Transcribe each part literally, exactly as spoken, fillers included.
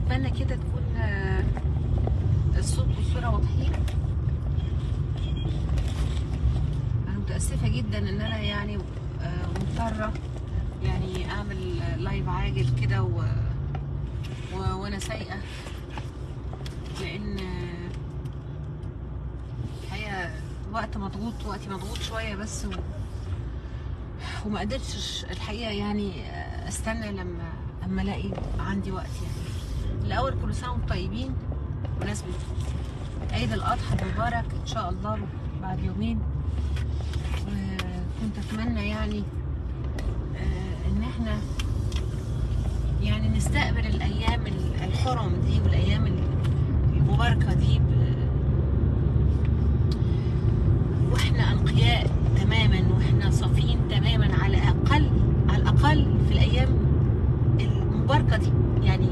اتمنى كده تكون الصوت والصوره واضحين. انا متاسفه جدا ان انا يعني مضطره يعني اعمل لايف عاجل كده و... و... وانا سايقه، لان الحقيقه وقت مضغوط وقتي مضغوط شويه بس، و... وما قدرتش الحقيقه يعني استنى لما اما الاقي عندي وقت. يعني الاول كل سنه وانتم طيبين بمناسبه عيد الاضحى المبارك ان شاء الله بعد يومين. وكنت اتمنى يعني ان احنا يعني نستقبل الايام الحرم دي والايام المباركه دي واحنا انقياء تماما، واحنا صافين تماما، على الاقل على الاقل في الايام المباركه دي. يعني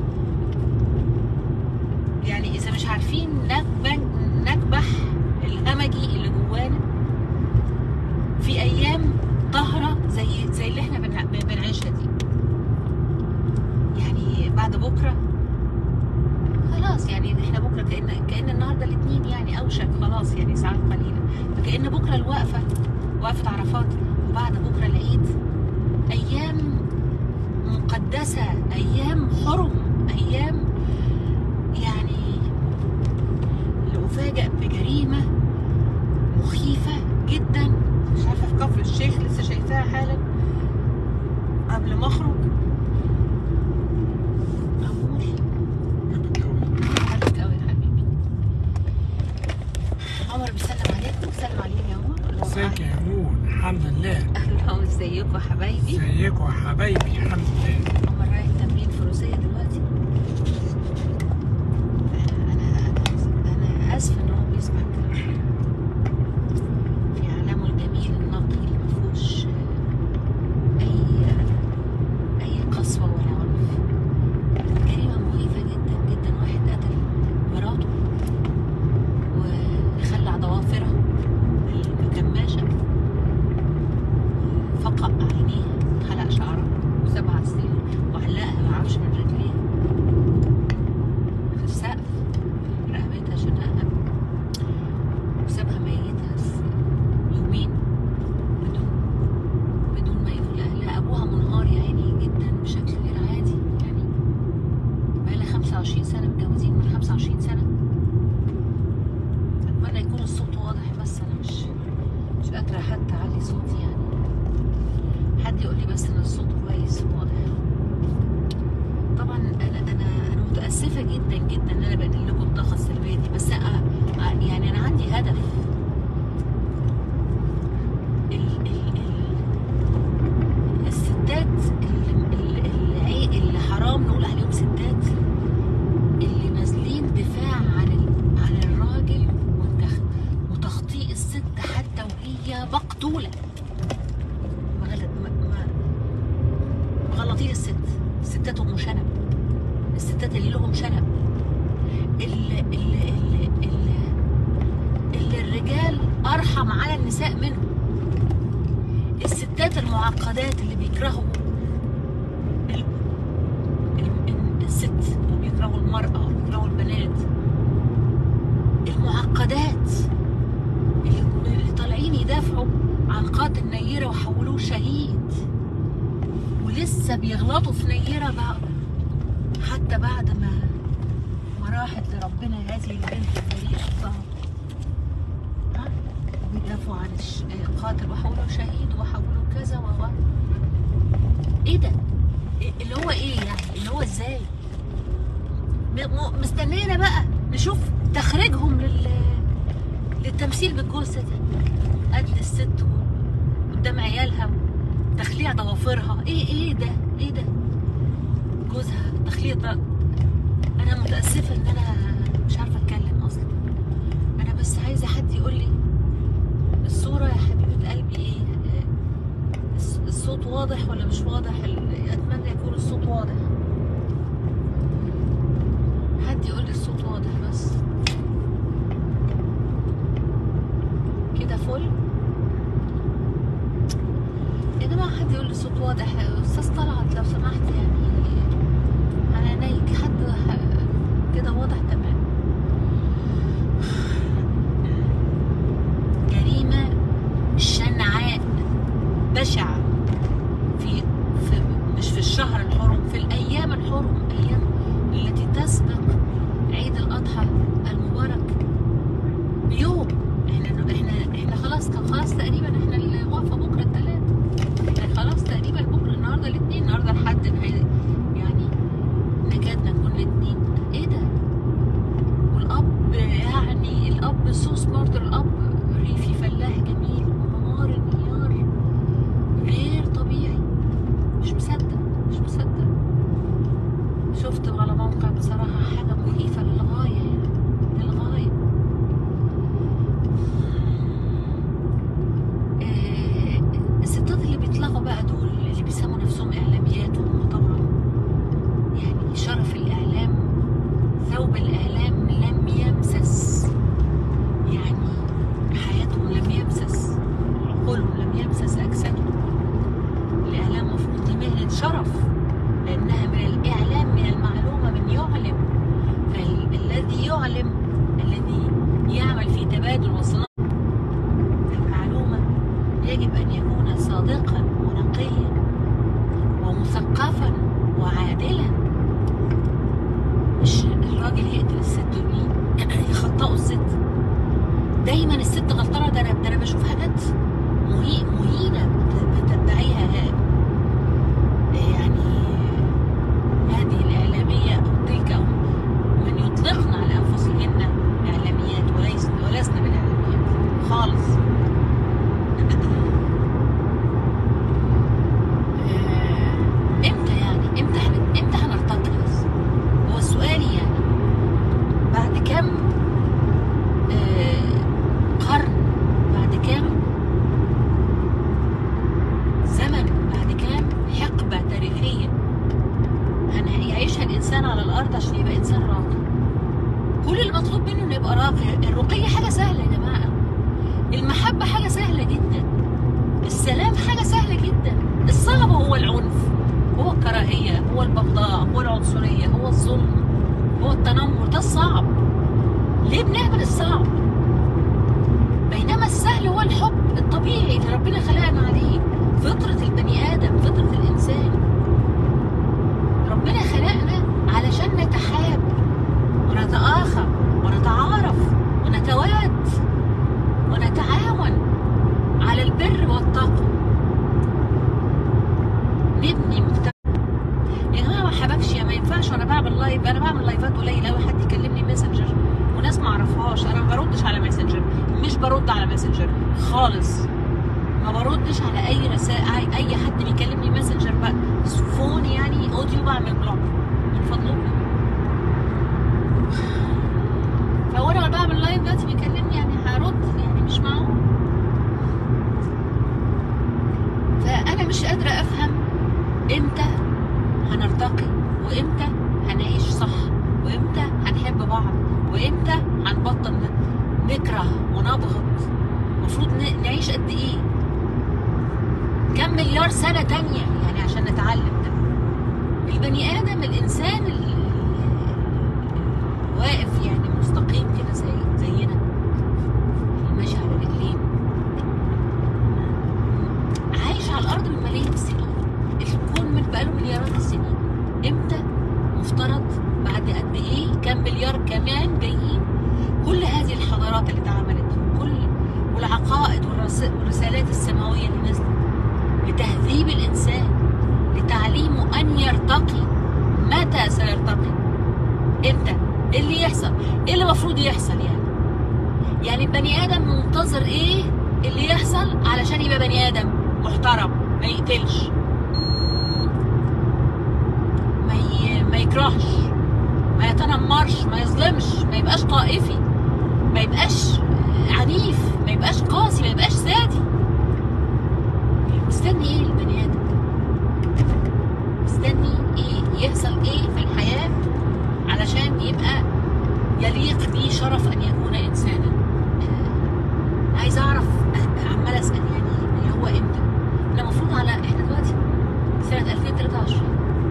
يعني اذا مش عارفين نكبح الهمجي اللي جوانا في ايام طاهره زي زي اللي احنا بنعيشها دي. يعني بعد بكره خلاص، يعني احنا بكره كأن كأن النهارده الاثنين، يعني اوشك خلاص، يعني ساعات قليله، فكأن بكره الوقفه وقفه عرفات، وبعد بكره العيد. ايام مقدسه، ايام حرم، ايام يعني لأفاجأ بجريمه مخيفه جدا. مش عارفه في كفر الشيخ، لسه شايفاها حالا قبل ما اخرج. امور حبك قوي يا حبيبي. عمر بيسلم عليك. سلم عليك يا عمر. ازيك يا نور؟ الحمد لله. اهلا، ازيكم يا حبايبي؟ ازيكم يا حبايبي؟ الحمد لله. عمر رايح تمرين فروسيه دلوقتي. انا انا انا اسفه ان هو بيسمع كلام في عالمه الجميل النقي اللي ما فيهوش اي اي قسوه ولا عنف. جريمه مخيفه جدا جدا. واحد قتل مراته وخلع ضوافرها بالكماشه، فقع عينيها، خلع شعرها وسابها سنين وعلقها معرفش من رجليها في السقف في رقبتها شنقها، وسابها ميتة يومين بدون بدون ما يقول لأهلها. أبوها منهار يا عيني جدا بشكل غير عادي. يعني بقالها خمسة وعشرين سنة متجوزين، من خمسة وعشرين سنة. أتمنى يكون الصوت واضح، بس أنا مش مش قادرة حتى أعلي صوتي. يعني حد يقول لي بس إن الصوت كويس وواضح. طبعا أنا أنا أنا متأسفة جدا جدا إن أنا بقدم لكم الطاقة السلبية دي، بس أنا يعني أنا عندي هدف. ال ال ال الستات اللي, اللي, اللي حرام نقول عليهم ستات، اللي نازلين دفاع عن عن الراجل وتخطيء الست حتى وهي مقتولة. مغلطين الست. الستات هم شنب، الستات اللي لهم شنب، اللي, اللي, اللي, اللي, اللي الرجال أرحم على النساء منهم. الستات المعقدات اللي بيكرهوا ال... ال... الست، وبيكرهوا المرأة، وبيكرهوا البنات. المعقدات اللي طالعين يدافعوا عن قاتل نيرة وحولوه شهيد، ولسه بيغلطوا في نيرة بقى حتى بعد ما ما راحت لربنا هذه البنت البريئة الطاهرة. وبيدافعوا عن القاتل وحولوه شهيد وحولوه كذا و ايه ده؟ اللي هو ايه يعني؟ اللي هو ازاي؟ مستنينا بقى نشوف تخريجهم لل للتمثيل بالجثة دي. قتل الست قدام عيالها، تخليع ضوافرها. ايه ايه ده؟ ايه ده؟ جوزها تخليع ده. انا متأسفة ان انا مش عارفة اتكلم اصلا. انا بس عايزة حد يقول لي الصورة يا حبيبة قلبي ايه؟ الصوت واضح ولا مش واضح؟ اتمنى يكون الصوت واضح. حد يقول لي الصوت واضح بس كده. فل يا جماعة، حد يقول لي الصوت واضح. استاذ طلعت لو سمحت، يعني انا نايك. حد يسبق عيد الأضحى المبارك بيوم. احنا احنا احنا خلاص كان خلاص تقريبا احنا الوقفة بكرة الثلاث، احنا خلاص تقريبا بكرة، النهارده الاثنين، النهارده الحد يعني نكاد نكون الاثنين. ايه ده؟ والأب يعني الأب سو سمارت، الأب ريفي فلاح جميل ومنار انهيار غير طبيعي. مش مصدق مش مصدق. شفت على موقع بصراحة حاجة مخيفة للغاية يعني للغاية. آه الستات اللي بيطلعوا بقى دول اللي بيسموا نفسهم إعلاميات، وهم طبعا يعني شرف الإعلام، ثوب الإعلام لم يمسس، يعني حياتهم لم يمسس، عقولهم لم يمسس أجسادهم. الإعلام مفروض دي مهنة شرف، لأنها من الإعلام، من المعلومة، من يعلم. فالذي يعلم، الذي يعمل في تبادل وصناعة المعلومة، يجب أن يكون صادقا ونقيا ومثقفا وعادلا. مش الراجل يقتل الست ويخطئوا الست. دايما الست غلطانة. ده أنا ده أنا بشوف حاجات مهينة بتدعيها يعني هذه الإعلامية أو تلك، أو من يطلقن على أنفسهن إعلاميات وليس ولسن بالإعلاميات خالص. امتى يعني امتى امتى هنرتقي؟ بس هو السؤال يعني بعد كم آه قرن، بعد كم زمن، بعد كم حقبة تاريخية هيعيشها الإنسان على الأرض عشان يبقى إنسان راقي. كل المطلوب منه إنه يبقى راقي. الرقي حاجة سهلة يا جماعة، المحبة حاجة سهلة جدا، السلام حاجة سهلة جدا. الصعب هو العنف، هو الكراهية، هو البغضاء، هو العنصرية، هو الظلم، هو التنمر. ده الصعب. ليه بنعمل الصعب؟ بينما السهل هو الحب الطبيعي اللي ربنا خلقنا عليه، فطرة البني آدم، فطرة الإنسان. ربنا خلقنا علشان نتحاب ونتآخى ونتعارف ونتواد ونتعاون على البر والتقوى، نبني مجتمع. يا جماعه ما حبكش، ما ينفعش وانا بعمل لايف، انا بعمل لايفات قليل قوي حد يكلمني ماسنجر وناس ما اعرفهاش. انا ما بردش على ماسنجر، مش برد على ماسنجر خالص، ما بردش على اي رسائل. اي حد بيكلمني ماسنجر بقى فون يعني اوديو بعمل بلوك من فضلكم. فهو انا بعمل لايف دلوقتي بيكلمني يعني هرد، يعني مش معقول. فانا مش قادره افهم امتى هنرتقي، وامتى هنعيش صح، وامتى هنحب بعض، وامتى هنبطل نكره ونبغض. المفروض نعيش قد ايه؟ كم مليار سنة تانية يعني عشان نتعلم ده. البني آدم، الإنسان واقف يعني مستقيم كده زي زينا، ماشي على رجلين، عايش على الأرض من ملايين السنين، الكون من بقاله مليارات السنين. إمتى مفترض بعد قد إيه كم مليار كمان جايين كل هذه الحضارات اللي اتعملت، كل والعقائد والرسالات السماوية اللي نزلت لتهذيب الإنسان، لتعليمه أن يرتقي. متى سيرتقي؟ إمتى؟ إيه اللي يحصل؟ إيه اللي المفروض يحصل يعني؟ يعني البني آدم منتظر إيه اللي يحصل علشان يبقى بني آدم محترم، ما يقتلش، ما ي... ما يكرهش، ما يتنمرش، ما يظلمش، ما يبقاش طائفي، ما يبقاش عنيف، ما يبقاش قاسي، ما يبقاش سادي. مستني ايه البني ادم؟ مستني ايه يحصل ايه في الحياه علشان يبقى يليق بيه شرف ان يكون انسانا؟ آه عايز اعرف، عمال اسال يعني اللي هو امتى؟ احنا المفروض على احنا دلوقتي سنه ألفين وثلاثة وعشرين،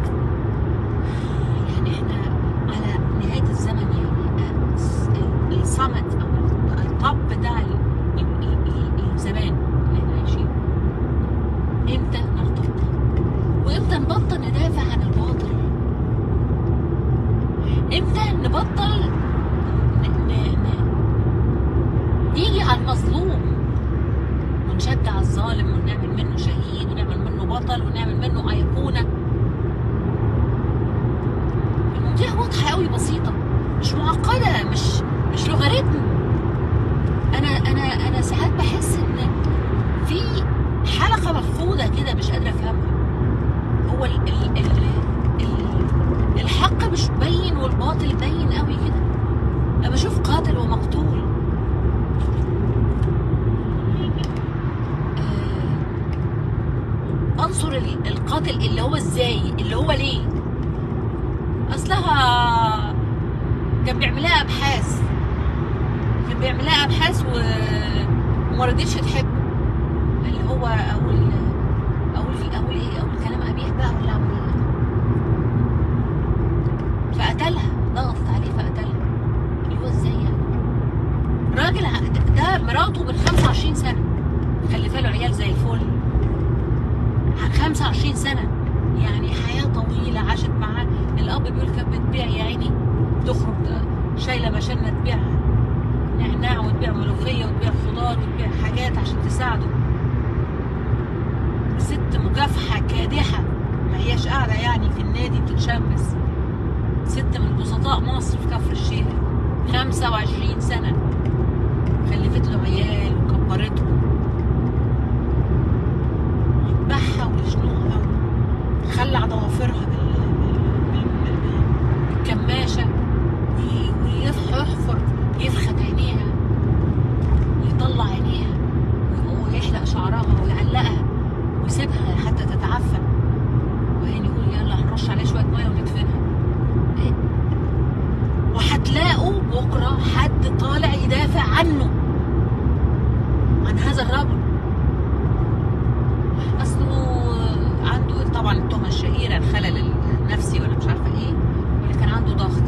يعني احنا على نهايه الزمن، يعني الصمت او الطب بتاع الزمان اللي احنا عايشينه. امتى نرتقي؟ وامتى نبطل ندافع عن الباطل؟ امتى قوي بسيطه، مش معقده، مش مش لوغاريتم. انا انا انا ساعات بحس ان في حلقه مفقوده كده مش قادره افهمها. هو ال ال ال ال الحق مش باين والباطل باين قوي كده. انا بشوف قاتل ومقتول. آه انصر القاتل اللي هو ازاي، اللي هو ليه؟ اصلها كان بيعملها ابحاث كان بيعملها ابحاث و... وما رضيتش تحبه، اللي هو اقول اقول اقول ايه اقول كلام قبيح بقى ولا اعمل ايه؟ فقتلها، ضغطت عليه فقتلها. اللي هو ازاي يعني؟ راجل ده مراته من خمسة وعشرين سنه مخلفه له عيال زي الفل. خمسة وعشرين سنه يعني حياه طويله عاشت معاه. الاب بيقول كانت بتبيع يا عيني، تخرج شايله مشانه تبيع نعناع وتبيع ملوخيه وتبيع خضار وتبيع حاجات عشان تساعده. ست مكافحه كادحه، ما هياش قاعده يعني في النادي بتتشمس. ست من بسطاء مصر في كفر الشيخ، خمسة وعشرين سنه خلفت له عيال وكبرتهم، يذبحها ويشنقها ويخلع ضوافرها بالكماشه ويحفر يفخد عينيها ويطلع عينيها ويحلق شعرها ويعلقها ويسيبها حتى تتعفن، وبعدين يقول يلا هنرش عليها شويه ميه وندفنها. إيه؟ وهتلاقوا بكره حد طالع يدافع عنه، عن هذا الرجل. اصله عنده طبعا التهمه الشهيره الخلل النفسي ولا مش عارفه ايه، واللي كان عنده ضغط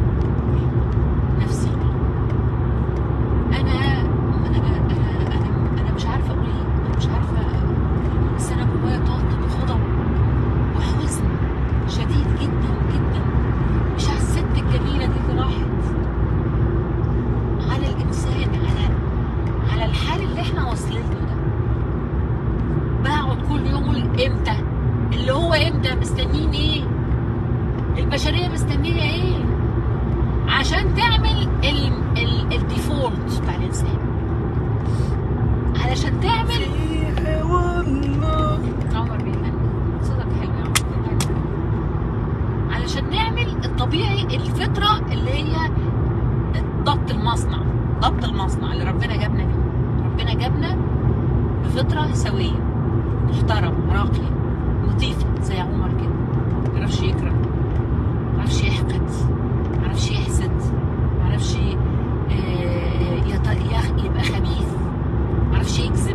نفسي. انا انا انا انا, أنا مش عارفه اقول ايه، انا مش عارفه، بس انا جوايا طاقه وغضب وحزن شديد جدا جدا، مش على الست الجميله دي اللي راحت، على الانسان، على على الحال اللي احنا واصلين له ده. بقعد كل يوم اقول امتى، اللي هو امتى، مستنيين ايه؟ البشريه مستنيه ايه عشان تعمل الديفولت بتاع الانسان، علشان تعمل عمر بيغني صوتك حلو يا عمر، علشان نعمل الطبيعي، الفطره اللي هي ضبط المصنع، ضبط المصنع اللي ربنا جابنا بيه. ربنا جابنا بفطره سويه محترمه راقيه لطيفه زي عمر كده، ما يعرفش يكره، ما يعرفش يحقد، ما يعرفش يحسد، ما يعرفش يبقى خبيث، ما يعرفش يكذب.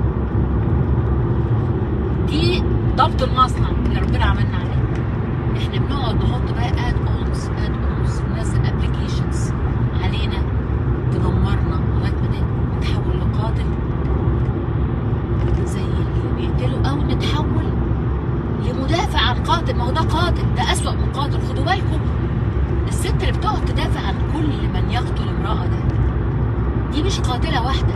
دي ضبط المصنع اللي ربنا عملنا عليه. احنا بنقعد نحط بقى اد اونز اد اونز ننزل ابلكيشنز علينا تدمرنا لغايه ما نتحول لقاتل زي اللي بيقتلوا، او نتحول لمدافع عن قاتل. ما هو ده قاتل، ده اسوأ من قاتل. خدوا بالكم، الست اللي بتقعد تدافع عن كل من يقتل امرأة ده، دي مش قاتلة واحدة،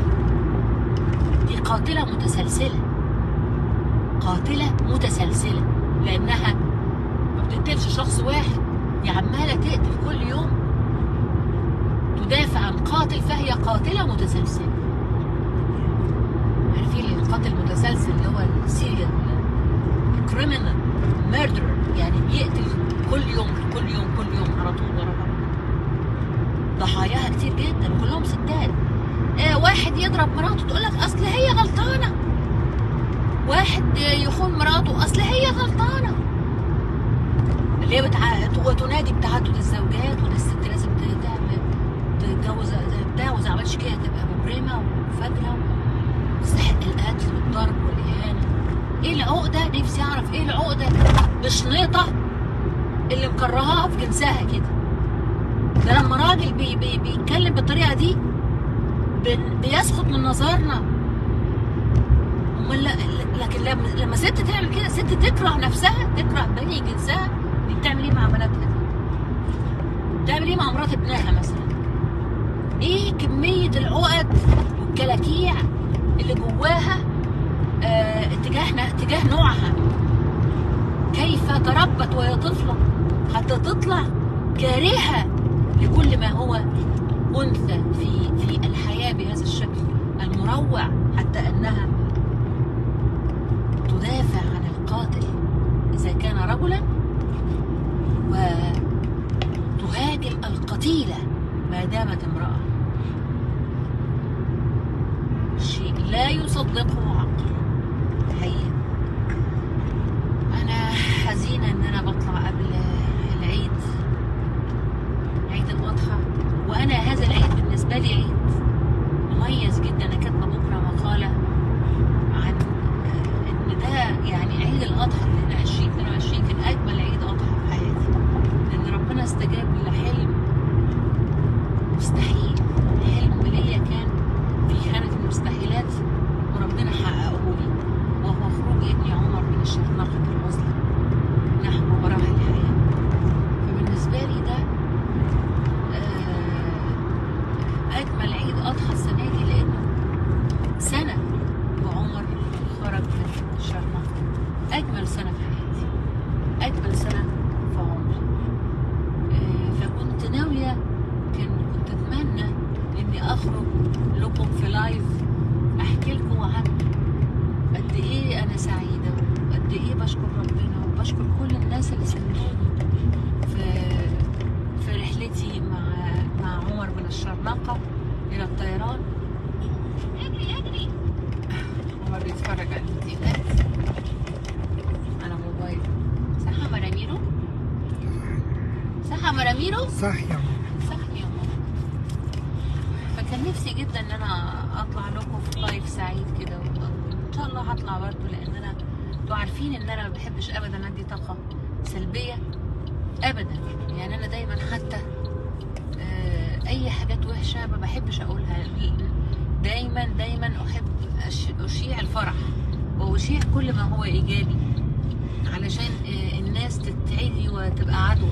دي قاتلة متسلسلة، قاتلة متسلسلة، لأنها ما بتقتلش شخص واحد، دي عمالة تقتل كل يوم، تدافع عن قاتل، فهي قاتلة متسلسلة. عارفين القاتل المتسلسل اللي هو السيريال كريمنال ميردر، يعني بيقتل كل يوم كل يوم كل يوم على طول ورا بعض. ضحاياها كتير جدا وكلهم ستات. آه واحد يضرب مراته تقول لك اصل هي غلطانه، واحد يخون مراته اصل هي غلطانه، اللي هي بتع... وتنادي بتعدد الزوجات، وان الست لازم تعمل تتجوز بتاع، واذا عملتش كده تبقى مجرمه وفاجره وتستحق القتل والضرب والاهانه. ايه العقده؟ نفسي اعرف ايه العقده بشنيطه اللي مكرهاها في جنسها كده. ده لما راجل بي بي بيتكلم بالطريقه دي بيسقط من نظرنا. لكن لما لما ست تعمل كده، ست تكره نفسها، تكره بني جنسها، دي بتعمل ايه مع بناتها؟ بتعمل ايه مع مرات ابنها مثلا؟ ايه كميه العقد والكلاكيع اللي جواها اه اتجاهنا، اتجاه نوعها. كيف تربت وهي طفله حتى تطلع كارهة لكل ما هو أنثى في في الحياة بهذا الشكل المروع، حتى أنها تدافع عن القاتل إذا كان رجلا وتهاجم القتيلة ما دامت امرأة. شيء لا يصدقه عقل حقيقة. أنا حزينة إن أنا بطلع قبل العيد، عيد الأضحى، وأنا هذا العيد بالنسبة لي عيد مميز جدا. أنا كاتبة بكرة مقالة عن إن ده يعني عيد الأضحى اللي هنا عشرين اتنين وعشرين كان أجمل عيد أضحى في حياتي، لأن ربنا استجاب لحلم مستحيل. حلم ليا كان في خانة المستحيلات وربنا حققه لي، وهو خروج ابني عمر من الشرنقة المظلم نحو مراحل الحياة. فبالنسبة لي ده أجمل عيد أضحى السنة دي، لأنه سنة وعمر خرج من الشرنقة. أجمل سنة في حياتي، أجمل سنة في عمري. فكنت ناوية، كان كنت أتمنى إني أخرج لكم في لايف أحكي لكم عن قد إيه أنا سعيدة، وقد إيه بشكر ربنا، وبشكر كل الناس اللي ساندوني في في رحلتي مع مع عمر من الشرنقة إلى الطيران. اجري اجري عمر بيتفرج على الفيديوهات على موبايل. صح يا مراميرو؟ صح يا مراميرو؟ صح يا ماما. صح يا ماما. فكان نفسي جدا ان انا اطلع لكم في لايف سعيد كده، وان شاء الله هطلع برضه، لان انا انتوا عارفين ان انا ما بحبش ابدا ادي طاقه سلبيه ابدا. يعني انا دايما حتى اي حاجات وحشه ما بحبش اقولها، دايما دايما احب اشيع الفرح واشيع كل ما هو ايجابي، علشان الناس تتعدي وتبقى عدو،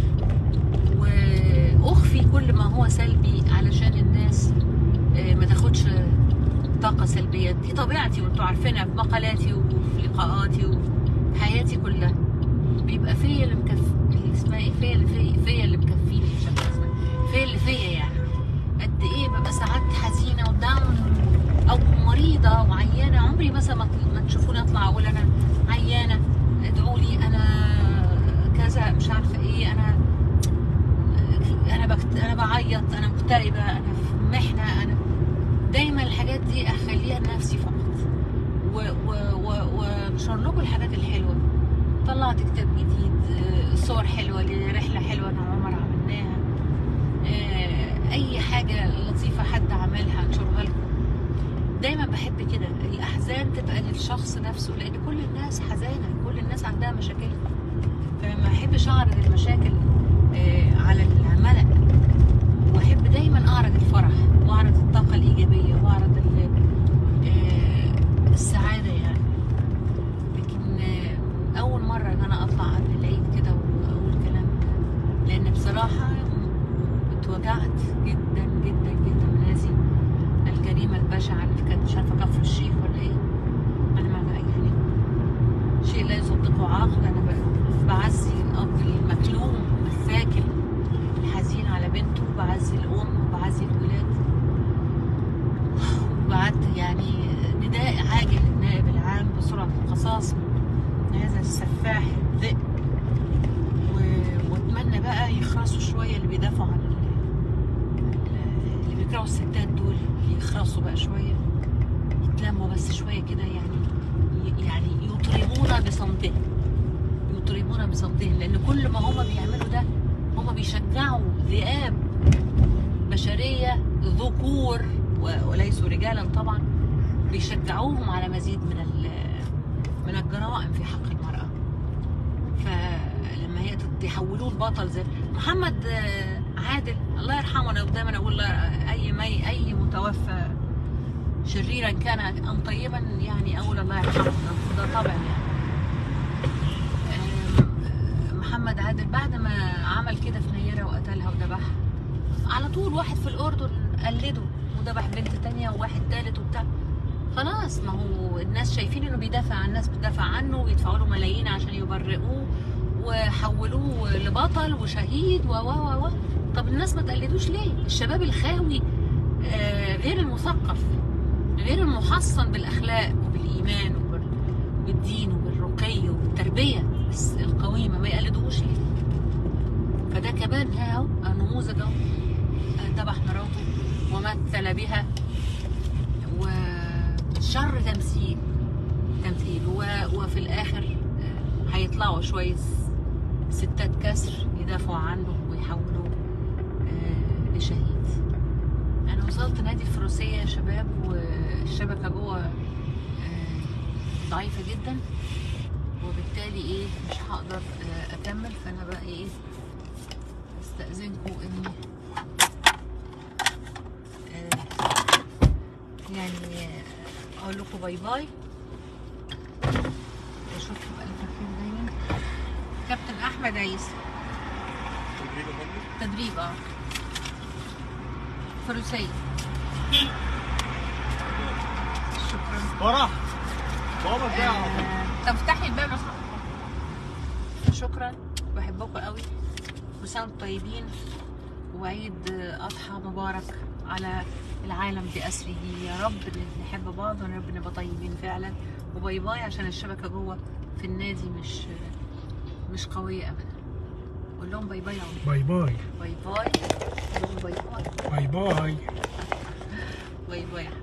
واخفي كل ما هو سلبي علشان الناس ما تاخدش طاقه سلبيه. دي طبيعتي وانتوا عارفينها في مقالاتي وفي لقاءاتي وفي حياتي كلها. بيبقى فيا اللي مكفي، اللي اسمها ايه، فيا اللي فيا فيا اللي مكفيني، مش عارفه اسمها، فيا اللي فيا. يعني قد ايه ببقى ساعات حزينه وداون او مريضه وعيانه، عمري مثلا ما تشوفوني اطلع اقول انا عيانه ادعوا لي انا كذا مش عارفه ايه، انا انا بكت... انا بعيط، انا مكتئبه، انا في محنه. انا دايما الحاجات دي اخليها لنفسي فقط، ونشر لكم الحاجات الحلوه. طلعت كتاب جديد، صور حلوه لرحله حلوه انا وعمر عملناها، اي حاجه لطيفه حد عملها انشرها لكم. دايما بحب كده الاحزان تبقى للشخص نفسه، لان كل الناس حزانه، كل الناس عندها مشاكل، فما احبش اعرض المشاكل على الملأ، واحب دايما اعرض الفرح واعرض الطاقه الايجابيه واعرض السعاده يعني. لكن اول مره ان انا اطلع قبل العيد كده واقول كلام، لان بصراحه اتوجعت جدا جدا جدا من هذه الجريمه البشعه اللي كانت مش عارفه كفر الشيخ ولا ايه. انا ما يعني شيء لا يصدقه عقل. انا بعزي الاب المكلوم الثاكل الحزين على بنته، بعزي الام وبعزي الولاد، وبعت يعني نداء عاجل للنائب العام بسرعه القصاص من هذا السفاح الذئب، واتمنى بقى يخرسوا شويه اللي بيدافعوا عن اللي بيكرهوا الستات دول، يخرسوا بقى شويه، يتلموا بس شويه كده، يعني يعني يطربون بصمتهم، يطربون بصمتهم، لان كل ما هم بيعملوا ده هم بيشجعوا ذئاب بشريه ذكور وليسوا رجالا طبعا، بيشجعوهم على مزيد من من الجرائم في حق المراه. فلما هي تحولوه لبطل زي محمد عادل الله يرحمه، انا دايما اقول اي مي اي متوفى شريرا كان ام طيبا، يعني اقول الله يرحمه، ده طبعا يعني. محمد عادل بعد ما عمل كده في نيرة وقتلها وذبحها، على طول واحد في الاردن قلده وذبح بنت تانية وواحد تالت وبتاع. خلاص، ما هو الناس شايفين انه بيدافع عن الناس، بتدافع عنه ويدفعوا له ملايين عشان يبرئوه، وحولوه لبطل وشهيد و و و و. طب الناس ما تقلدوش ليه؟ الشباب الخاوي آه غير المثقف، غير المحصن بالاخلاق وبالايمان وبالدين وبالرقي وبالتربيه القويمه، ما يقلدوش ليه؟ فده كمان اهو نموذج اهو، ذبح مراته ومثل بها، وشر تمثيل تمثيل وفي الاخر هيطلعوا شويه ستات كسر يدافعوا عنه ويحولوه لشهيد. انا وصلت نادي الفروسيه يا شباب، والشبكه جوه ضعيفه جدا، وبالتالي ايه مش هقدر اكمل. فانا بقى ايه استاذنكم اني يعني اقول لكم باي باي، اشوفكم بألف خير دايما. كابتن احمد عيسى تدريب اه فروسية. شكرا. فرح بابا جاي. طب افتحي الباب. شكرا، بحبكم قوي، وسنة وانتم طيبين، وعيد اضحى مبارك على العالم بأسره. يا رب نحب بعض ويا رب نبقى طيبين فعلا. وباي باي، عشان الشبكة جوه في النادي مش مش قوية ابدا. قول لهم باي باي يا عمر. باي باي باي باي. قول لهم باي باي. باي باي باي باي.